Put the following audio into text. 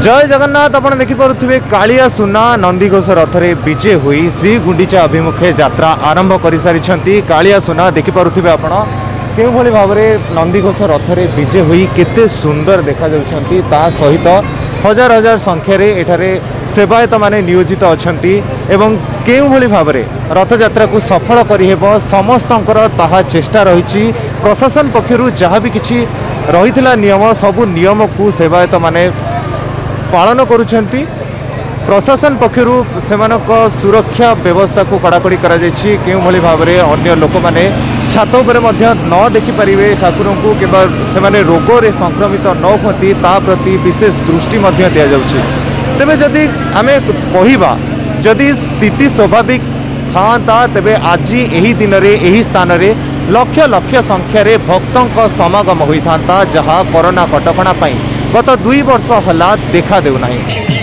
जय जगन्नाथ आपण देखिपे कालिया सुना नंदीघोष रथरे विजे हुई श्री गुंडीचा अभिमुखे यात्रा आरंभ कर सारी कालिया सुना देखिपे आपण के भाव में नंदीघोष रथरे विजे हुई केते सुंदर देखा ता सहित हजार हजार संख्यार एठारे सेवायत माने नियोजित अछंती एवं केउभली भाव में रथ यात्रा को सफल करिहेब समस्तंकर ताहा चेष्टा रही प्रशासन पक्षरु जहाँ भी किछि रहिथिला नियम सबु नियम को सेवायत माने पालन करुछंती। प्रशासन पक्षरु सेमानक सुरक्षा व्यवस्था को कड़ाकड़ी करा जायछि केउभली भाव में अन्य लोक माने छात उपरे मध्य न देखि परिबे ठाकुर को केवल सेमाने रोग रे संक्रमित न होती ता प्रति विशेष दृष्टि मध्य दिया जाउछि। तेबे जदि आमे कहिबा जदि स्थिति स्वाभाविक था तेबे आज एही दिन रे एही स्थान रे लक्ष लक्ष संख्यार भक्तों समागम होता जहाँ कोरोना कटकणा गत 2 वर्ष हला देखा देउनाही।